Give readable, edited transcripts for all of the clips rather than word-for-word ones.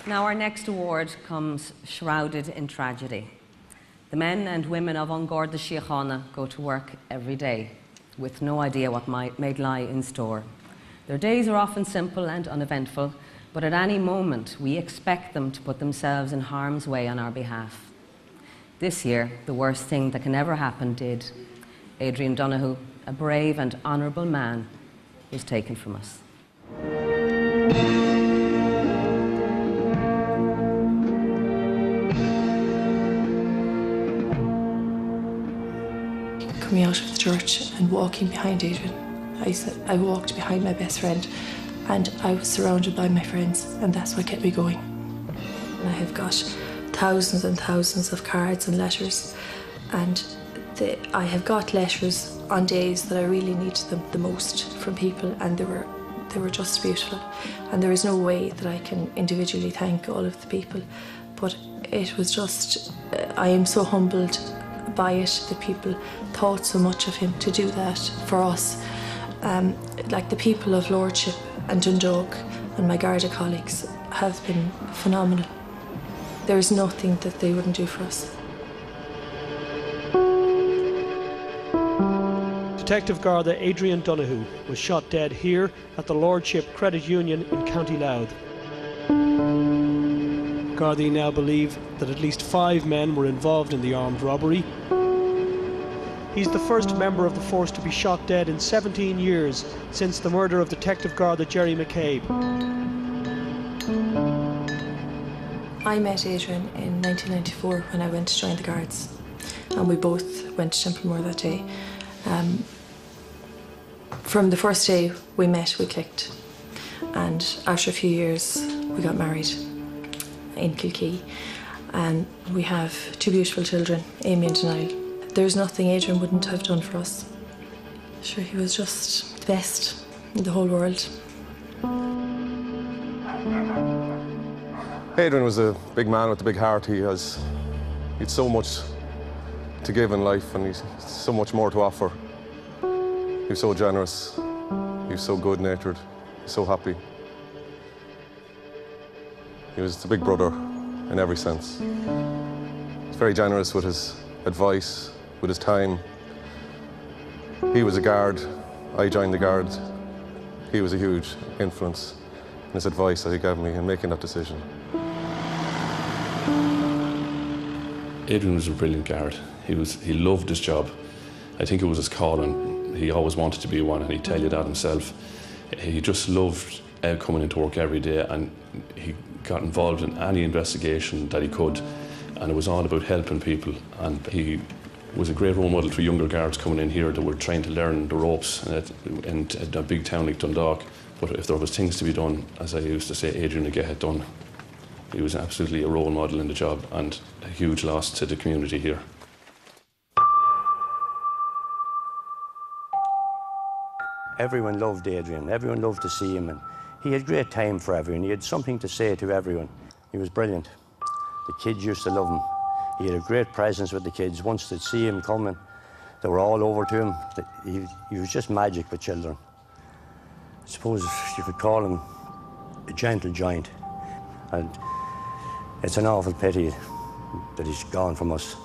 Now, our next award comes shrouded in tragedy. The men and women of An Garda Síochána go to work every day with no idea what may lie in store. Their days are often simple and uneventful, but at any moment we expect them to put themselves in harm's way on our behalf. This year, the worst thing that can ever happen did. Adrian Donoghue, a brave and honourable man, was taken from us. Coming out of the church and walking behind Adrian, I walked behind my best friend and I was surrounded by my friends, and that's what kept me going. And I have got thousands and thousands of cards and letters, and I have got letters on days that I really needed them the most from people, and they were just beautiful. And there is no way that I can individually thank all of the people, but it was just, I am so humbled by it that people thought so much of him to do that for us. Like the people of Lordship and Dundalk and my Garda colleagues have been phenomenal. There is nothing that they wouldn't do for us. Detective Garda Adrian Donoghue was shot dead here at the Lordship Credit Union in County Louth. Gardaí now believe that at least 5 men were involved in the armed robbery. He's the first member of the force to be shot dead in 17 years since the murder of Detective Garda Jerry McCabe. I met Adrian in 1994 when I went to join the Guards, and we both went to Templemore that day. From the first day we met, we clicked, and after a few years we got married in Kilkee, and we have 2 beautiful children, Amy and Niall. There's nothing Adrian wouldn't have done for us. Sure, he was just the best in the whole world. Adrian was a big man with a big heart. He had so much to give in life, and he's so much more to offer. He was so generous, he was so good-natured, so happy. He was the big brother in every sense. He was very generous with his advice, with his time. He was a guard, I joined the Guard. He was a huge influence in his advice that he gave me in making that decision. Adrian was a brilliant guard. He loved his job. I think it was his calling. He always wanted to be one, and he'd tell you that himself. He just loved coming into work every day, and he got involved in any investigation that he could, and it was all about helping people. And he was a great role model for younger guards coming in here that were trying to learn the ropes in a big town like Dundalk. But if there was things to be done, as I used to say, Adrian would get it done. He was absolutely a role model in the job, and a huge loss to the community here. Everyone loved Adrian, everyone loved to see him, and he had great time for everyone. He had something to say to everyone. He was brilliant. The kids used to love him. He had a great presence with the kids. Once they'd see him coming, they were all over to him. He was just magic with children. I suppose you could call him a gentle giant. And it's an awful pity that he's gone from us.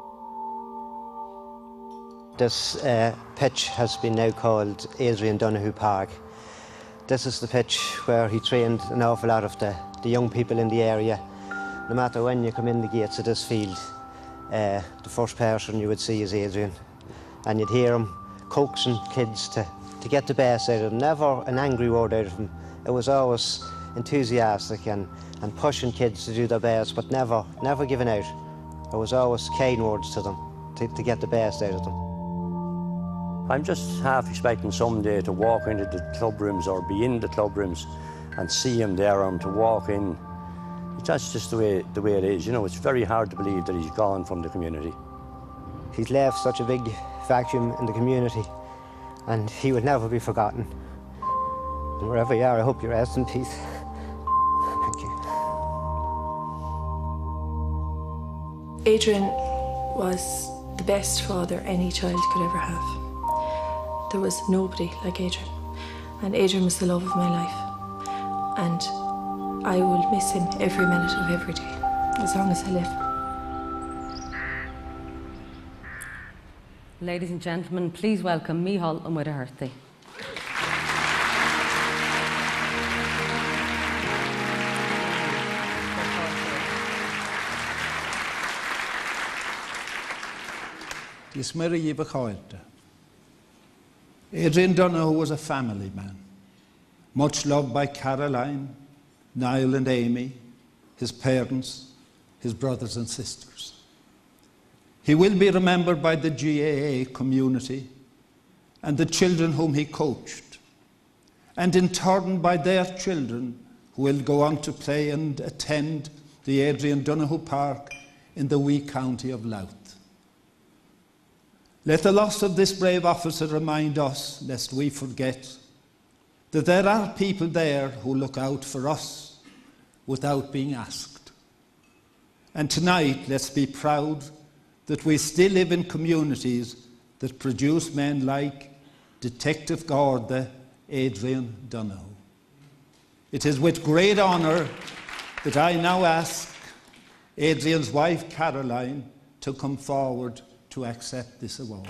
This pitch has been now called Adrian Donoghue Park. This is the pitch where he trained an awful lot of the young people in the area. No matter when you come in the gates of this field, the first person you would see is Adrian. And you'd hear him coaxing kids to get the best out of them. Never an angry word out of him. It was always enthusiastic and pushing kids to do their best, but never giving out. It was always kind words to them to get the best out of them. I'm just half expecting someday to walk into the club rooms or be in the club rooms and see him there, or to walk in. That's just the way it is. You know, it's very hard to believe that he's gone from the community. He's left such a big vacuum in the community, and he will never be forgotten. And wherever you are, I hope you rest in peace. Thank you. Adrian was the best father any child could ever have. There was nobody like Adrian, and Adrian was the love of my life. And I will miss him every minute of every day, as long as I live. Ladies and gentlemen, please welcome Mícheál Ó Muircheartaigh. Dis Mary Yvachailta. Adrian Donoghue was a family man, much loved by Caroline, Niall and Amy, his parents, his brothers and sisters. He will be remembered by the GAA community and the children whom he coached, and in turn by their children who will go on to play and attend the Adrian Donoghue Park in the wee county of Louth. Let the loss of this brave officer remind us, lest we forget, that there are people there who look out for us without being asked. And tonight, let's be proud that we still live in communities that produce men like Detective Garda Adrian Donoghue. It is with great honour that I now ask Adrian's wife, Caroline, to come forward to accept this award.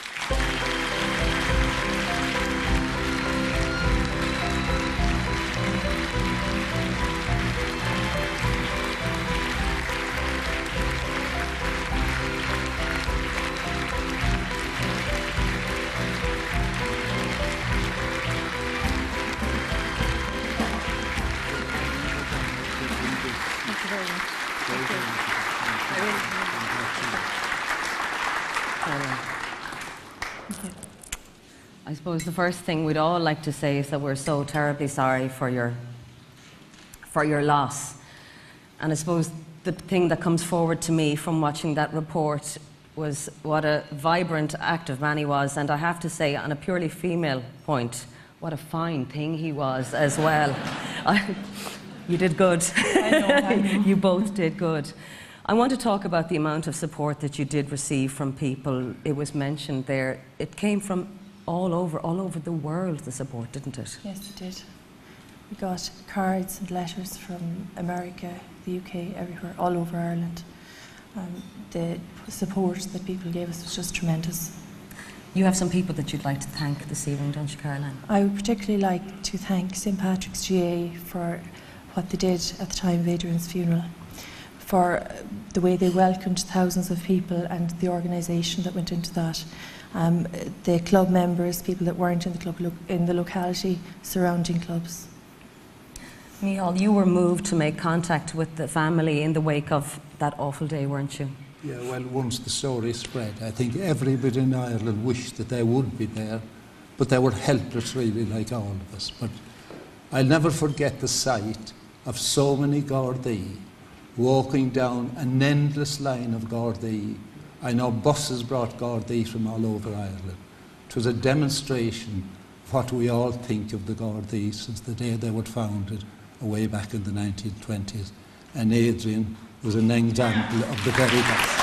I suppose the first thing we'd all like to say is that we're so terribly sorry for your loss. And I suppose the thing that comes forward to me from watching that report was what a vibrant, active man he was, and I have to say, on a purely female point, what a fine thing he was as well. You did good. I know. You both did good. I want to talk about the amount of support that you did receive from people. It was mentioned there. It came from all over the world, the support, didn't it? Yes, it did. We got cards and letters from America, the UK, everywhere, all over Ireland. The support that people gave us was just tremendous. You have some people that you'd like to thank this evening, don't you, Caroline? I would particularly like to thank St Patrick's GA for what they did at the time of Adrian's funeral, for the way they welcomed thousands of people and the organisation that went into that. The club members, people that weren't in the club, in the locality, surrounding clubs. Mícheál, you were moved to make contact with the family in the wake of that awful day, weren't you? Yeah, well, once the story spread, I think everybody in Ireland wished that they would be there, but they were helpless, really, like all of us. But I'll never forget the sight of so many Gardaí walking down an endless line of Gardaí. I know buses brought Gardaí from all over Ireland. It was a demonstration of what we all think of the Gardaí since the day they were founded, way back in the 1920s. And Adrian was an example of the very best.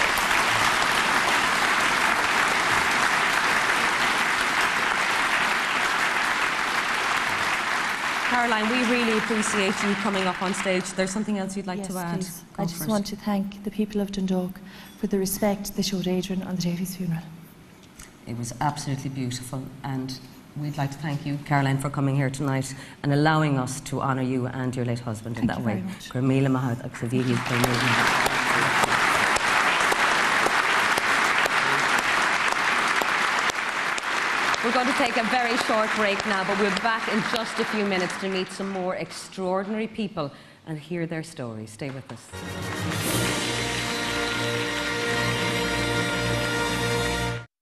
Caroline, we really appreciate you coming up on stage. There's something else you'd like to add? Please. I just want to thank the people of Dundalk for the respect they showed Adrian on the day of his funeral. It was absolutely beautiful, and we'd like to thank you, Caroline, for coming here tonight and allowing us to honour you and your late husband in that way. We're going to take a very short break now, but we'll be back in just a few minutes to meet some more extraordinary people and hear their stories. Stay with us.